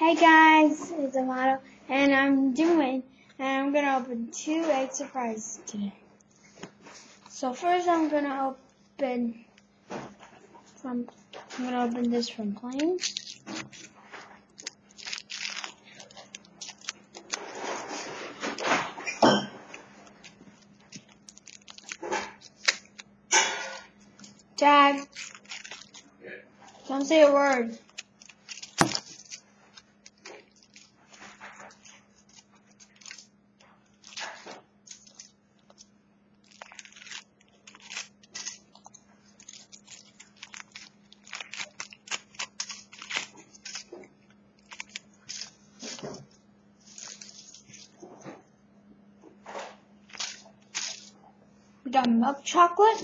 Hey guys, it's Amato, and I'm gonna open 2 egg surprises today. So first I'm gonna open this from Plain. Tag. Don't say a word. We got milk chocolate.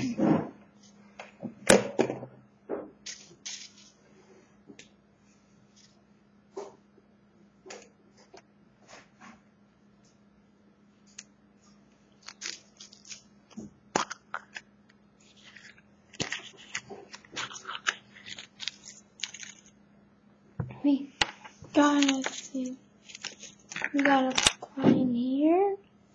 We got a coin here.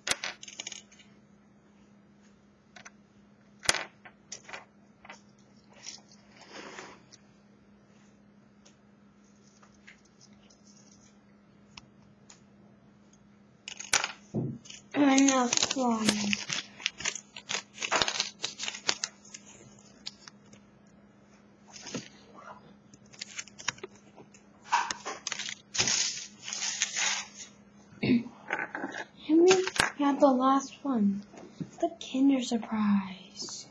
And a fly. And we got the last one, the Kinder Surprise.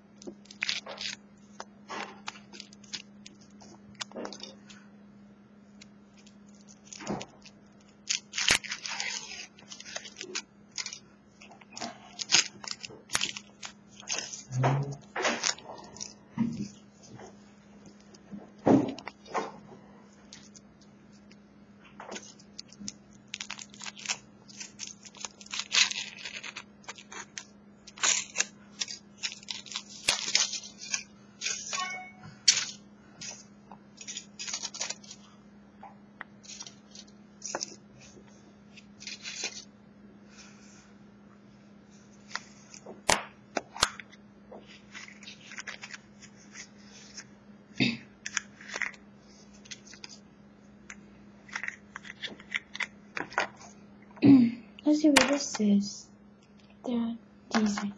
Let's see what this is. They're decent.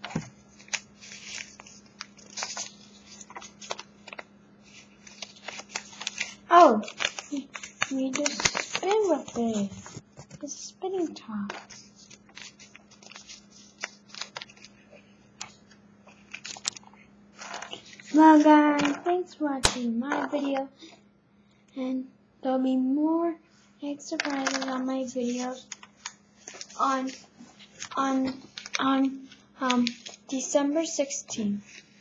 Oh, we just spin with it. It's a spinning top. Well guys, thanks for watching my video, and there'll be more egg surprises on my videos on December 16th.